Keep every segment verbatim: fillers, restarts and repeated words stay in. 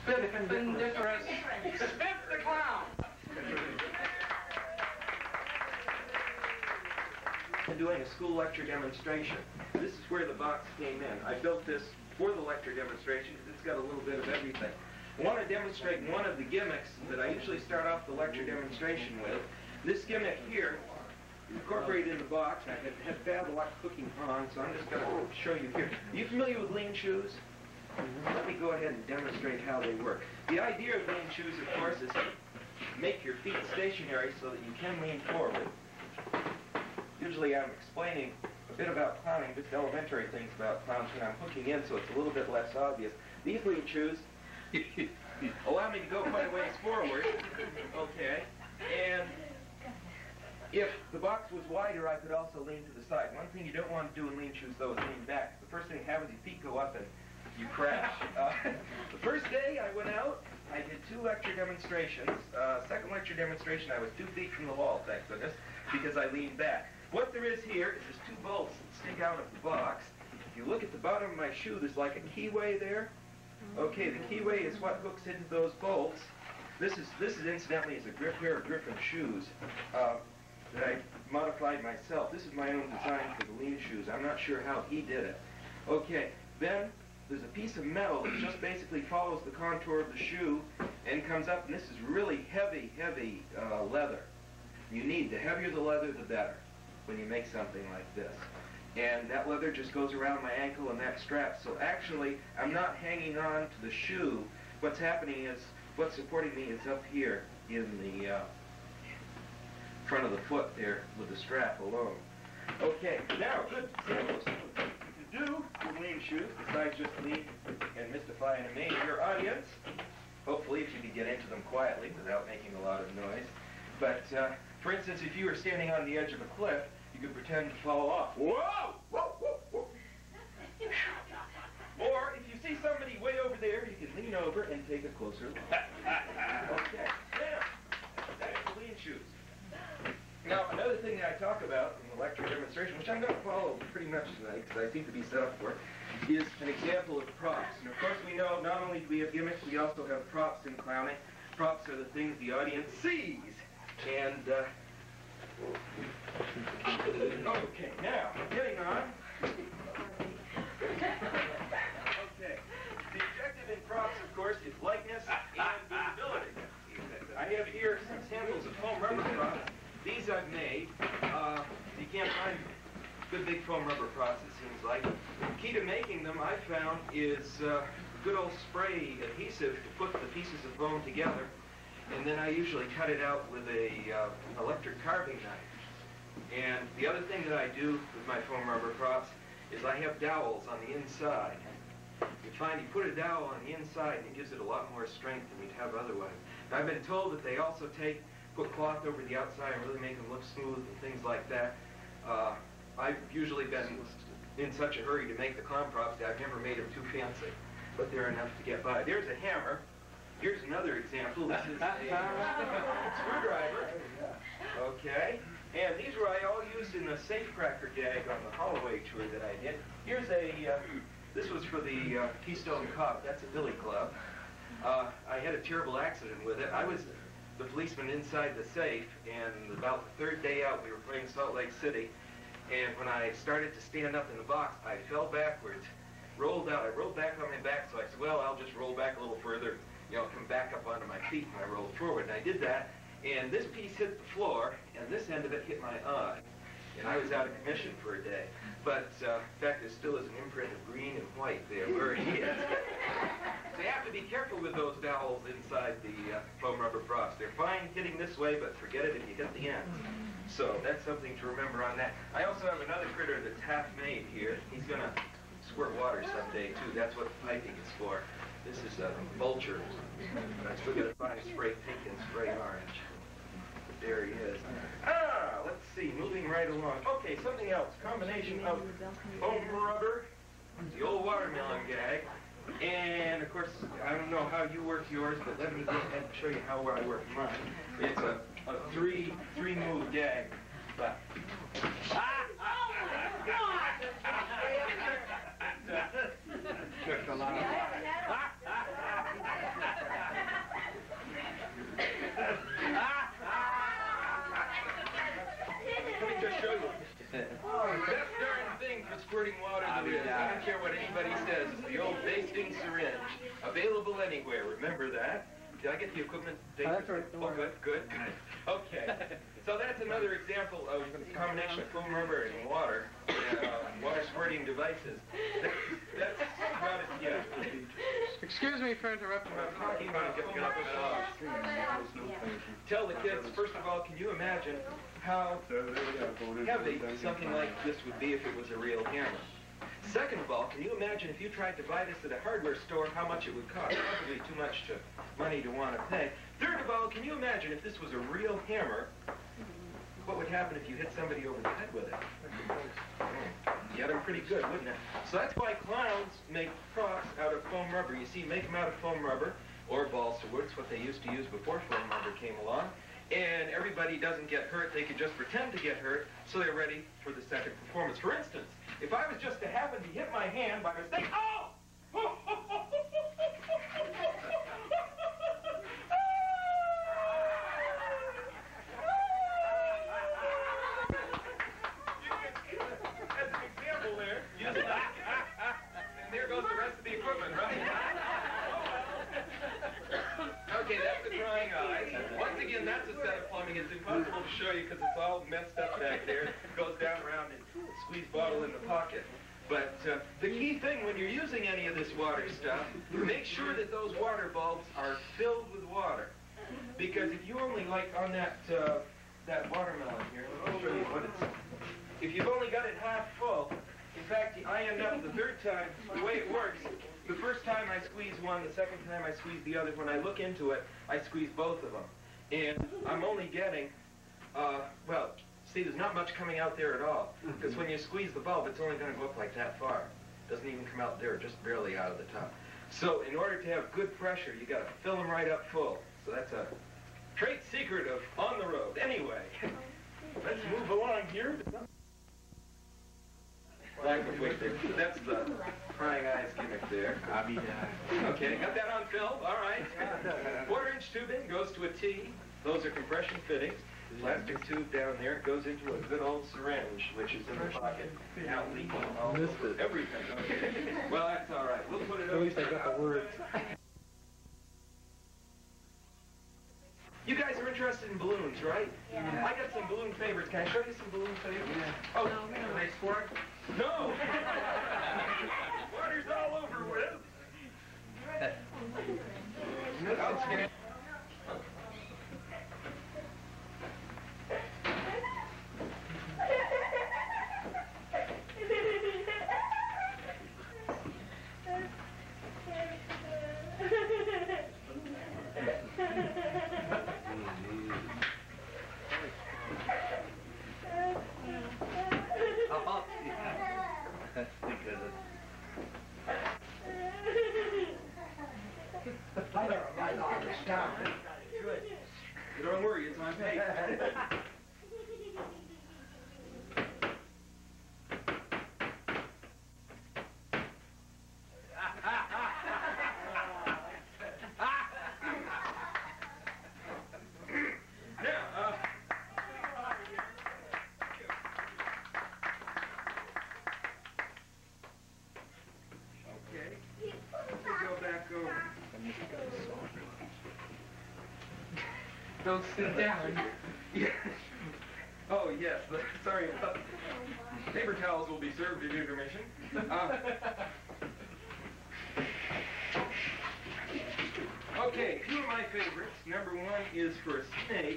Spindiferous. Spit the clown. I'm doing a school lecture demonstration. This is where the box came in. I built this for the lecture demonstration because it's got a little bit of everything. I want to demonstrate one of the gimmicks that I usually start off the lecture demonstration with. This gimmick here, incorporated in the box. I have had bad luck cooking on, so I'm just going to show you here. Are you familiar with lean shoes? Let me go ahead and demonstrate how they work. The idea of lean shoes, of course, is to make your feet stationary so that you can lean forward. Usually I'm explaining a bit about clowning, just elementary things about clowns when I'm hooking in, so it's a little bit less obvious. These lean shoes allow me to go quite a ways forward, okay, and if the box was wider, I could also lean to the side. One thing you don't want to do in lean shoes, though, is lean back. The first thing that happens, your feet go up and you crash. Uh, the first day I went out, I did two lecture demonstrations. Uh, second lecture demonstration, I was two feet from the wall, thank goodness, because I leaned back. What there is here is there's two bolts that stick out of the box. If you look at the bottom of my shoe, there's like a keyway there. Okay, the keyway is what hooks into those bolts. This is, this is incidentally, is a grip pair of Griffin shoes uh, that I modified myself. This is my own design for the lean shoes. I'm not sure how he did it. Okay, then there's a piece of metal that just basically follows the contour of the shoe and comes up, and this is really heavy, heavy uh, leather. You need, the heavier the leather, the better when you make something like this. And that leather just goes around my ankle and that strap. So actually, I'm not hanging on to the shoe. What's happening is, what's supporting me is up here in the uh, front of the foot there with the strap alone. Okay, now, good examples. You can do with lean shoes, besides just lean and mystify and amaze your audience. Hopefully, if you can get into them quietly without making a lot of noise. But, uh, for instance, if you were standing on the edge of a cliff, you could pretend to fall off. Whoa! Whoa, whoa, whoa. Or, if you see somebody way over there, you can lean over and take a closer look. Okay, now, that's the lean shoes. Now, another thing that I talk about in the lecture demonstration, which I'm going to follow pretty much tonight, because I seem to be set up for it, is an example of props. And of course, we know not only do we have gimmicks, we also have props in clowning. Props are the things the audience sees. And, uh, okay, now, getting on. Okay, the objective in props, of course, is likeness and visibility. I have here some samples of foam rubber props. These I've made. Uh, you can't find good big foam rubber props, it seems like. The key to making them, I found, is uh, good old spray adhesive to put the pieces of foam together. And then I usually cut it out with a uh, electric carving knife. And the other thing that I do with my foam rubber props is I have dowels on the inside. You find you put a dowel on the inside and it gives it a lot more strength than you'd have otherwise. And I've been told that they also take, put cloth over the outside and really make them look smooth and things like that. Uh, I've usually been in such a hurry to make the clown props that I've never made them too fancy, but they're enough to get by. There's a hammer. Here's another example. This is a uh, screwdriver. Okay. And these were I all used in the safecracker gag on the Holloway tour that I did. Here's a, uh, this was for the uh, Keystone Cop. That's a billy club. Uh, I had a terrible accident with it. I was the policeman inside the safe, and about the third day out, we were playing Salt Lake City. And when I started to stand up in the box, I fell backwards, rolled out. I rolled back on my back, so I said, well, I'll just roll back a little further, you know, come back up onto my feet, and I rolled forward. And I did that, and this piece hit the floor, and this end of it hit my eye. And I was out of commission for a day. But, uh, in fact, there still is an imprint of green and white there where he is. So you have to be careful with those dowels inside the uh, foam rubber props. They're fine hitting this way, but forget it if you hit the end. So that's something to remember on that. I also have another critter that's half-made here. He's going to squirt water someday, too. That's what the piping is for. This is a vulture. But I still got to find a spray pink and spray orange. But there he is. Ah, let's see. Moving right along. Okay, something else. Combination of foam rubber, the old watermelon gag, and, of course, I don't know how you work yours, but let me go ahead and show you how I work mine. It's a, a three, three-move gag. But... Ah! Took a lot of... water there is. I don't care what anybody says. It's the old Basting syringe. Available anywhere. Remember that? Did I get the equipment? Oh, that's right. Oh, good, good. Okay. So that's another example of a combination of foam rubber and water, uh, water squirting devices. That's, that's about it, yeah. Excuse me for interrupting. I'm talking about getting up and off. Tell the kids, first of all, can you imagine how heavy something like this would be if it was a real hammer? Second of all, can you imagine if you tried to buy this at a hardware store, how much it would cost? Probably too much to, money to want to pay. Third of all, can you imagine if this was a real hammer, what would happen if you hit somebody over the head with it? Get them pretty good, wouldn't it? So that's why clowns make props out of foam rubber. You see, make them out of foam rubber or balsa wood. It's what they used to use before foam rubber came along. And everybody doesn't get hurt. They could just pretend to get hurt, so they're ready for the second performance. For instance, if I was just to happen to hit my hand by mistake, oh! As an example there, use that. And there goes the rest of the equipment, right? Okay, that's the crying eyes. Once again, that's a set of plumbing. It's impossible to show you because it's all messed up back there. It goes down around and squeeze bottle in the pocket. But uh, the key thing when you're using any of this water stuff, make sure that those water bulbs are filled with water. Because if you only, like on that uh, that watermelon here, I'll show you what it's. If you've only got it half full, in fact, I end up the third time, the way it works, the first time I squeeze one, the second time I squeeze the other. When I look into it, I squeeze both of them. And I'm only getting, uh, well, see, there's not much coming out there at all. Because when you squeeze the bulb, it's only going to go up like that far. It doesn't even come out there, just barely out of the top. So in order to have good pressure, you got to fill them right up full. So that's a trade secret of On the Road. Anyway, let's move along here. Wait, that's the crying eyes gimmick there. Okay, got that on film. All right. Quarter-inch tubing goes to a T. Those are compression fittings. Plastic tube down there. It goes into a good old syringe, which is in the pocket. Now leaking all over everything. Okay. Well, that's all right. We'll put it over. At least I got the words. You guys are interested in balloons, right? Yeah. I got some balloon favorites. Can I show you some balloon favorites? Yeah. Oh, no, are they squirt? No! Water's all over with. Okay. Good. Don't worry, it's on tape. Don't sit down. Yeah. Oh, yes. Sorry about paper towels will be served at intermission. Uh, okay, two of my favorites. Number one is for a snake.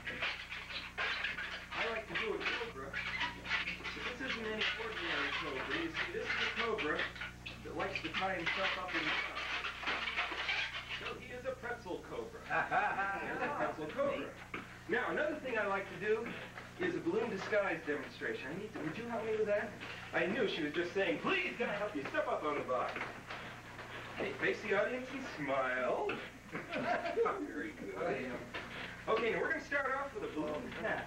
I like to do a cobra. But this isn't any ordinary cobra. You see, this is a cobra that likes to tie himself up in the top. So he is a pretzel cobra. He is a pretzel cobra. Now, another thing I like to do is a balloon disguise demonstration. I need to, would you help me with that? I knew she was just saying, please, can I help you? Step up on the box. Hey, face the audience and smile. Very good. Okay, now we're going to start off with a balloon hat.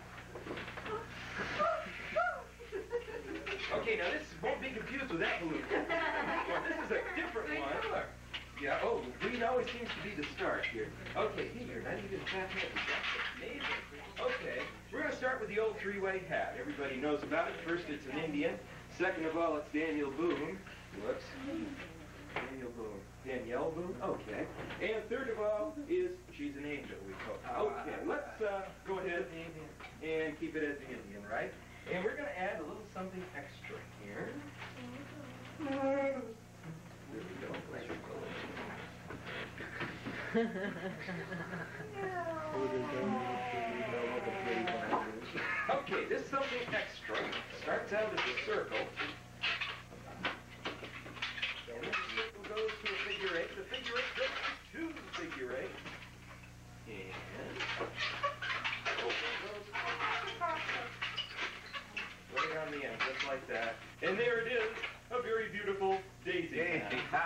Okay, now this won't be confused with that balloon. Well, this is a different one. Yeah, oh, green always seems to be the start here. Okay, here, not even that heavy. That's amazing. Okay, we're going to start with the old three-way hat. Everybody knows about it. First, it's an Indian. Second of all, it's Daniel Boone. Whoops. Daniel Boone. Danielle Boone? Okay. And third of all is she's an angel, we call her. Okay, let's uh, go ahead and keep it as the Indian, right? And we're going to add a little something extra here. There we go. Okay, this something extra starts out as a circle. And this circle goes to a figure eight. The figure eight goes to two figure eight. And right on the end, just like that. And there it is, a very beautiful daisy. We're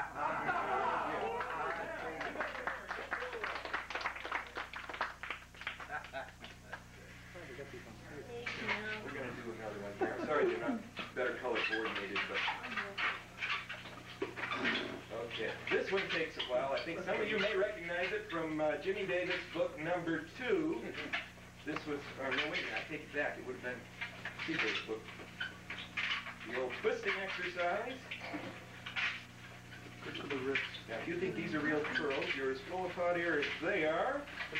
going to do another one here. I'm sorry they're not better color coordinated, but... Okay, this one takes a while. I think some of you may recognize it from uh, Jimmy Davis' book number two. This was, or no, wait, I take it back. It would have been C J's book. The old twisting exercise. Now, if you think these are real curls, you're as full of hot air as they are.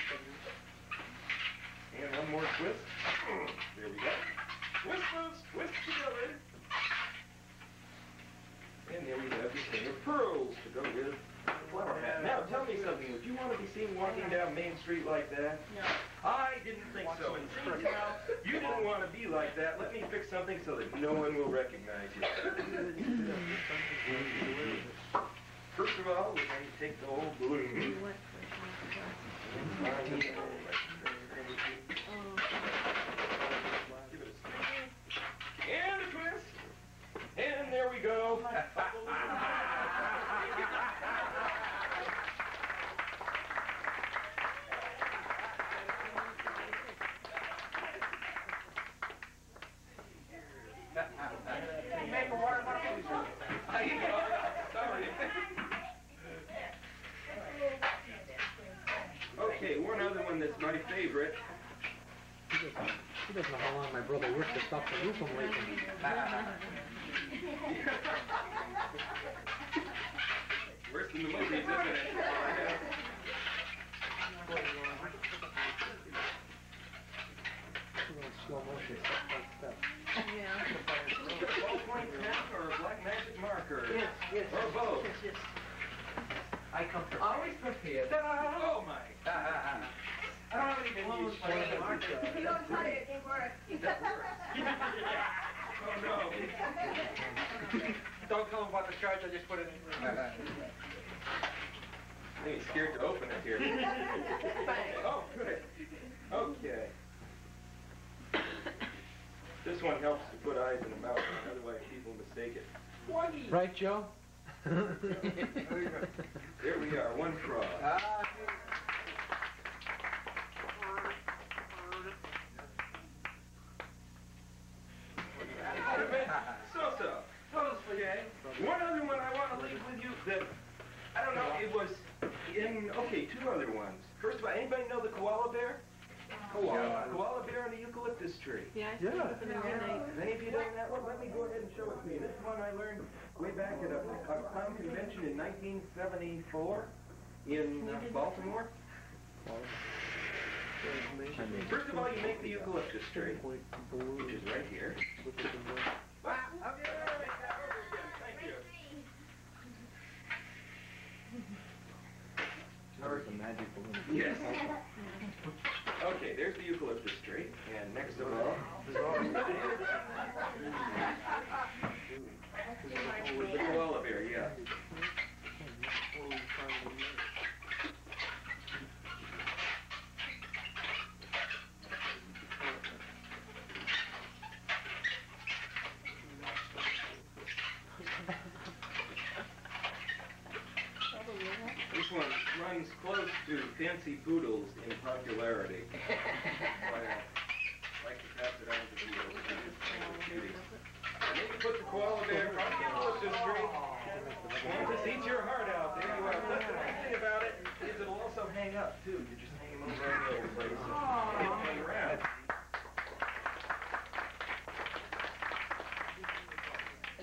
And one more twist. There we go. Twist those, twist together. And there we have your string of pearls to go with the flower hat. Now, tell me something. Would you want to be seen walking down Main Street like that? No. I didn't think so. And seeing as how you didn't want to be like that, let me fix something so that no one will recognize you. First of all, we're going to take the old balloon. Give it a spin. And a twist. And there we go. Make a water bucket. Sorry. Okay, one other one that's my favorite. He doesn't, he doesn't know how long my brother worked to stop the roof from leaking. Worse than the movies, isn't it? Slow motion, step by step. Yeah. A ballpoint pen or a black magic marker? Yes, yes. Or both? Yes, yes. I come always prepared. Oh my! I don't have any clothes for the market. If you don't try it, it works. Oh no! Don't tell them about the charge, I just put it in. I think he's scared to open it here. Oh, good. Okay. This one helps to put eyes in the mouth, otherwise people mistake it. Right, Joe? There we are, one frog. So-so. Okay. One other one I want to leave with you that, I don't know, it was in, okay, two other ones. First of all, anybody know the koala bear? Koala. Koala bear and the eucalyptus tree. Yeah, I Yeah. see it every night. Have any of you done that one? Let me go ahead and show it to you. This one I learned way back at a, a clown convention in nineteen seventy-four in uh, Baltimore. First of all, you make the eucalyptus tree, which is right here. Ah, okay, I'll make that over again. Thank you. There's a magic balloon. Yes. Okay, there's the eucalyptus tree, and next of all, the koala bear, yeah. This one runs close to Fancy Poodles in popularity. So I like to pass it on to the cuties. And then you put the koala bear on the eucalyptus tree. And just eat your heart out. There you are. But the nice thing about it is it'll also hang up, too. You just hang them over on the old place. It'll hang around.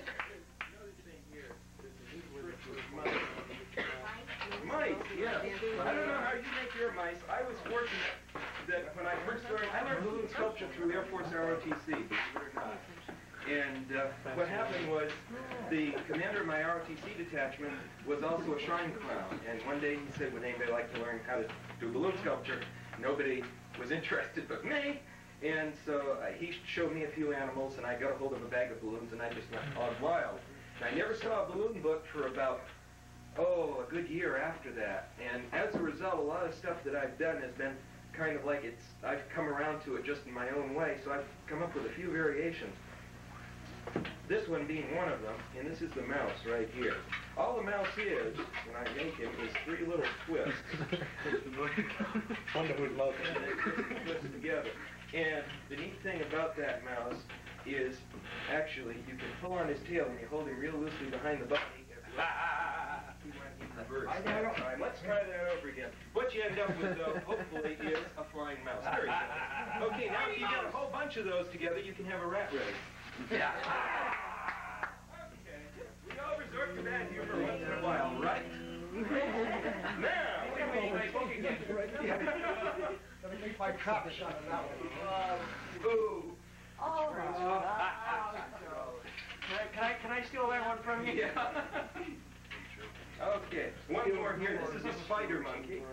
first learned, I learned balloon sculpture through Air Force R O T C, believe it or not. And uh, what happened was the commander of my R O T C detachment was also a shrine clown. And one day he said, would anybody like to learn how to do balloon sculpture? Nobody was interested but me. And so uh, he showed me a few animals, and I got a hold of a bag of balloons, and I just went all wild. And I never saw a balloon book for about, oh, a good year after that. And as a result, a lot of stuff that I've done has been kind of like it's, I've come around to it just in my own way, so I've come up with a few variations. This one being one of them, and this is the mouse right here. All the mouse is, when I make him, is three little twists. Wonder who's most. And they twist together. And the neat thing about that mouse is, actually, you can pull on his tail and you hold him real loosely behind the body. He went in reverse that time. Let's try that over again. What you end up with, though, hopefully, is a flying mouse. Very good. Okay, now if you get a whole bunch of those together, you can have a rat race. Yeah. Okay. We all resort to that humor once in a while, right? Now, we will make book again. Let me make my cop shot on that one. Ooh. Oh, Can I, can I, can I steal that one from you? Yeah. Okay, one more here. This is a spider monkey.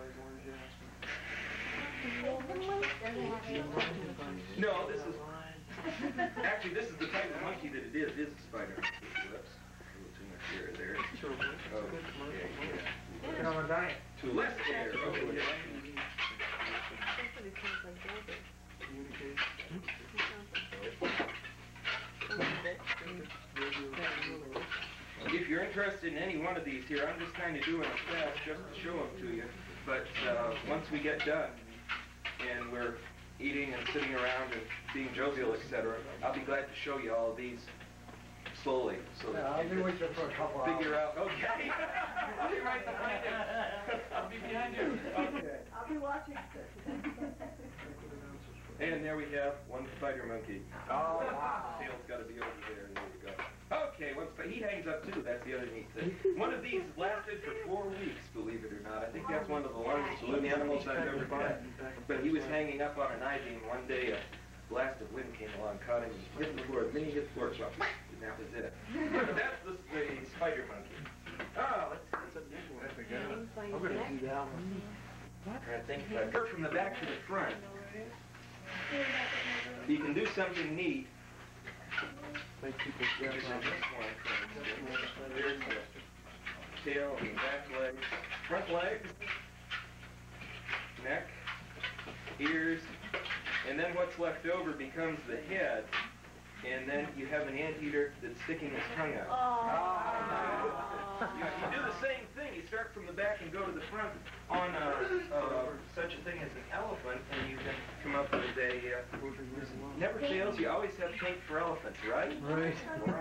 No, this is... Actually, this is the type of monkey that it is. It is a spider monkey. Whoops. A little too much here there. Okay, yeah. Get on a diet. Too less there. Okay. If you're interested in any one of these here, I'm just kind of doing a fast just to show them to you. But uh, once we get done and we're eating and sitting around and being jovial, et cetera, I'll be glad to show you all of these slowly, so that Yeah, I'll you be can with you for a couple hours. figure out. Okay. I'll be right behind you. I'll be behind you. Okay. I'll be watching. And there we have one spider monkey. Oh, wow. Tail's got to be over there, and there we go. Okay, one sp- he hangs up too. That's the other neat thing. One of these lasted for four weeks, believe it or not. I think that's one of the longest balloon animals I've ever had. But he was hanging up on an I-beam one day. A blast of wind came along, caught him, hit the floor. Then he hit the floor, so and that was it. That's the, the spider monkey. Oh, let's see. That's a good one. I'm gonna do that one. I think if I go from the back to the front, you can do something neat. Make people There's dress this up. one, for instance. There's the tail and back legs, front legs, neck, ears, and then what's left over becomes the head, and then you have an anteater that's sticking his tongue out. You, you do the same thing. You start from the back and go to the front on a, uh, such a thing as an elephant, and you can come up with a... Uh, never fails. You always have paint for elephants, right? Right.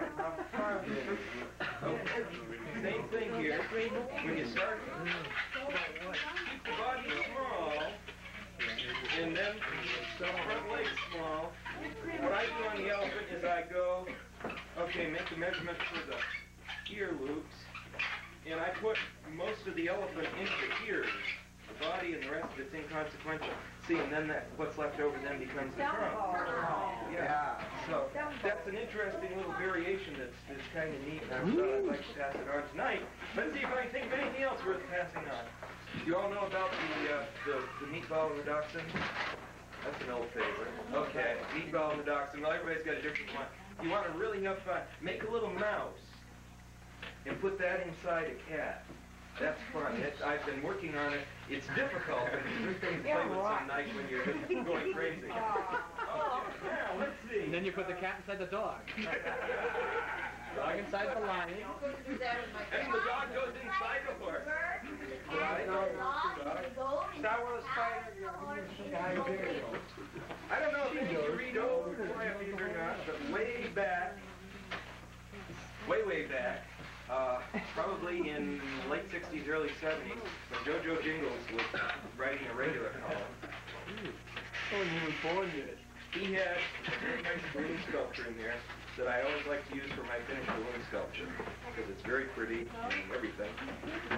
Okay. Same thing here. When you start, keep the body small, and then the front legs small. What I do on the elephant is I go, okay, make the measurement for the ear loops, and I put most of the elephant into the ears. The body and the rest of it's inconsequential. See, and then that what's left over then becomes the trunk. Yeah. So that's an interesting little variation that's, that's kind of neat, and I thought I'd like to pass it on tonight. Let's see if I can think of anything else worth passing on. You all know about the uh, the, the meatball and the dachshund? That's an old favorite. Okay, meatball and the dachshund. Well, everybody's got a different one. You want to really have fun. Make a little mouse and put that inside a cat. That's fun. It's, I've been working on it. It's difficult, but it's a good thing to play with some night when you're going crazy. Oh, yeah, let's see. And then you put the cat inside the dog. Dog inside the lion. And the dog goes inside the horse. Right? Start with a spider. I don't know if any of you read old biographies or not, but way back, way, way back, uh, probably in late sixties, early seventies, when JoJo Jingles was writing a regular column, Oh, you were born yet. he had a very nice balloon sculpture in there that I always like to use for my finished balloon sculpture, because it's very pretty and everything.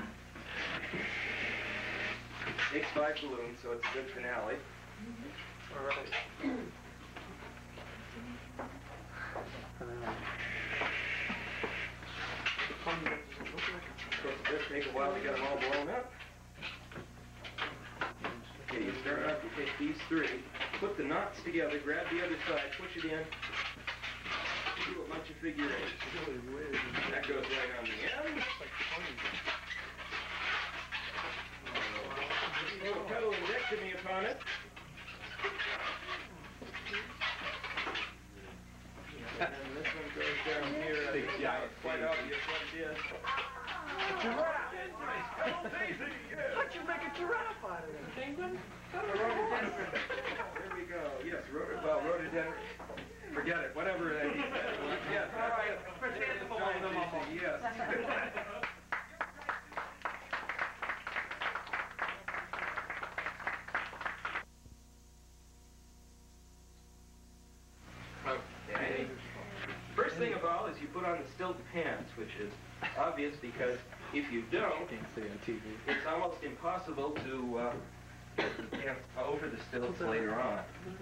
Takes five balloons, so it's a good finale. All right. And then, the plumbing doesn't look like Of course, it does take a while to get them all blown up. Okay, you start off, you take these three, put the knots together, grab the other side, push it in, do a bunch of figure eights. it's really weird. That goes right on the end. It's like funny. A little pedal-indectomy upon it. And then this one goes down here. I think it's quite obvious what it is. Giraffe! How'd you make a giraffe out of it? Penguin? There we go. Yes, rhoda, well, rhododendron. Forget it. Whatever that is. Yes, all right. Yes. Okay. First thing of all is you put on the stilt pants, which is obvious because if you don't, Can't see on T V. it's almost impossible to uh, get the pants over the stilts later on.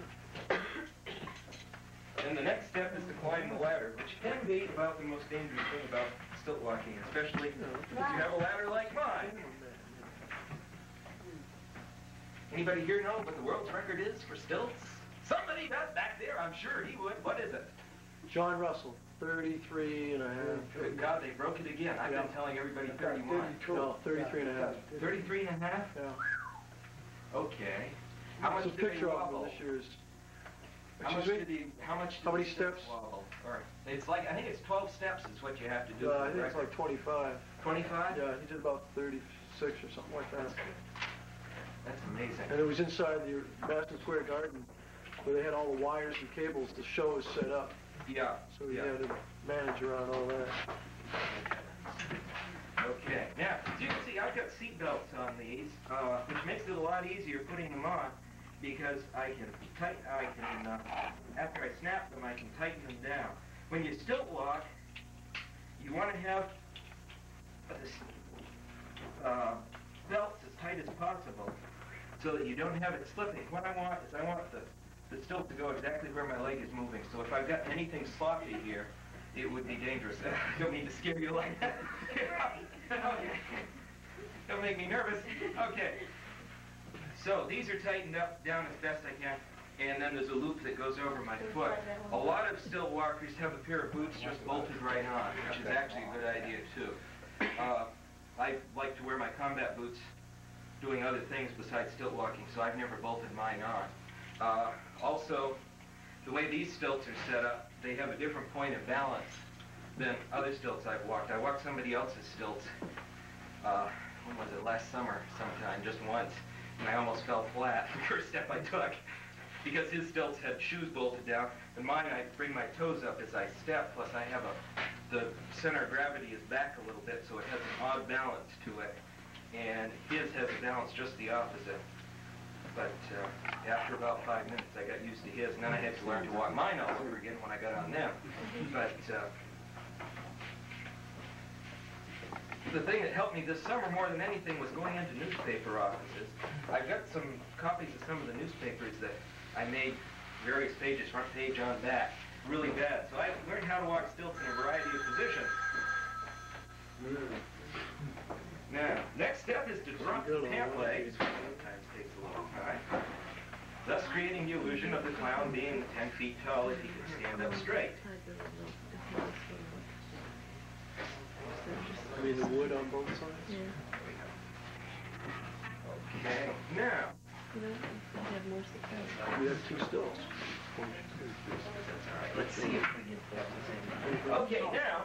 And the next step is to climb the ladder, which can be about the most dangerous thing about stilt walking, especially if you have a ladder like mine. Anybody here know what the world's record is for stilts? Somebody got back there, I'm sure he would. What is it? John Russell, thirty-three and a half. Good God, they broke it again. I've been telling everybody thirty-one. No, thirty-three and a half. thirty-three and a half? Yeah. Okay. How much There's a did they picture of wobble? him this year's. How much Excuse did he, how much did How many the stilts steps? wobble? All right. It's like, I think it's twelve steps is what you have to do. Uh, for I the think it's record. like twenty-five. twenty-five? Yeah, he did about thirty-six or something like that. That's good. That's amazing. And it was inside the Madison Square Garden where they had all the wires and cables. The show was set up. Yeah. So he yeah. had a manager on all that. Okay. Now, as you can see, I've got seat belts on these, uh, which makes it a lot easier putting them on because I can tight, I can, uh, after I snap them, I can tighten them down. When you stilt walk, you want to have this, uh, belts as tight as possible so that you don't have it slipping. What I want is I want the, the stilt to go exactly where my leg is moving. So if I've got anything sloppy here, it would be dangerous. I don't mean to scare you like that. Okay. Don't make me nervous. Okay. So these are tightened up down as best I can, and then there's a loop that goes over my foot. A lot of stilt walkers have a pair of boots just bolted right on, which is actually a good idea too. Uh, I like to wear my combat boots doing other things besides stilt walking, so I've never bolted mine on. Uh, also, the way these stilts are set up, they have a different point of balance than other stilts I've walked. I walked somebody else's stilts, uh, when was it, last summer sometime, just once, and I almost fell flat the first step I took because his stilts had shoes bolted down, and mine I bring my toes up as I step, plus I have a, the center of gravity is back a little bit, so it has an odd balance to it, and his has a balance just the opposite. But uh, after about five minutes, I got used to his, and then I had to learn to walk mine all over again when I got on them. But uh, the thing that helped me this summer more than anything was going into newspaper offices. I've got some copies of some of the newspapers that I made various pages, front page on back, really bad. So I learned how to walk stilts in a variety of positions. Now, next step is to drop the pant legs, which sometimes takes a long time, thus creating the illusion of the clown being ten feet tall if he could stand up straight. I mean, the wood on both sides? Yeah. Okay, now, You know, you have more success. We have two stilts. let's see if we get that the same. Okay, now.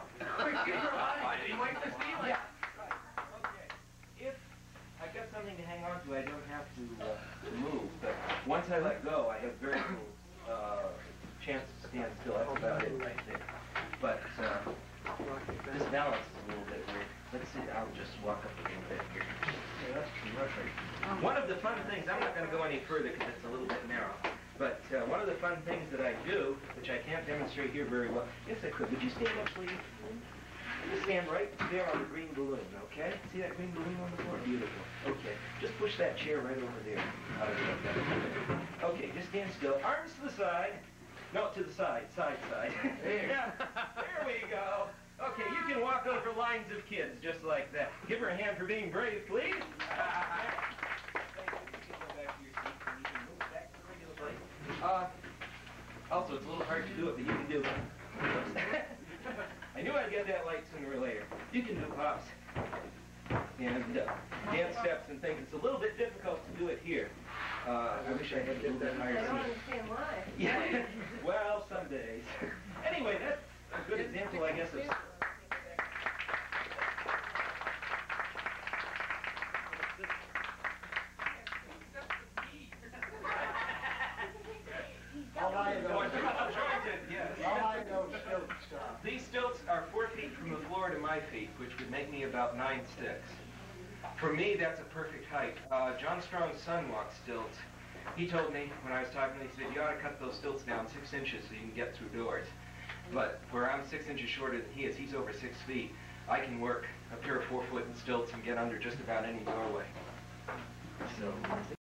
Yeah. Okay. If I've got something to hang on to, I don't have to, uh, to move. But once I let go, I have very little uh, chance to stand still. That's about it right there. But uh, this balance is a little bit weird. Let's see. I'll just walk up a little bit here. Yeah, that's terrific. One of the fun things, I'm not going to go any further because it's a little bit narrow, but uh, one of the fun things that I do, which I can't demonstrate here very well, yes I could, would you stand up please? You stand right there on the green balloon, okay? See that green balloon on the floor? Beautiful. Okay. Just push that chair right over there. Out of the- Okay, just stand still. Arms to the side. No, to the side. Side, side. There. Yeah. There we go. Okay, you can walk over lines of kids just like that. Give her a hand for being brave, please. Uh, also, it's a little hard to do it, but you can do it. I knew I'd get that light sooner or later. You can do pops. And uh, dance steps and things. It's a little bit difficult to do it here. Uh, I wish I had a little bit higher I don't seat. understand why. Yeah, well, some days. Anyway, that's a good example, I guess, of... How high are those? Yes. How high are those stilts, Scott? These stilts are four feet from the floor to my feet, which would make me about nine sticks. For me, that's a perfect height. Uh, John Strong's son walked stilts. He told me when I was talking to him, he said, you ought to cut those stilts down six inches so you can get through doors. But where I'm six inches shorter than he is, he's over six feet. I can work a pair of four-foot stilts and get under just about any doorway. So,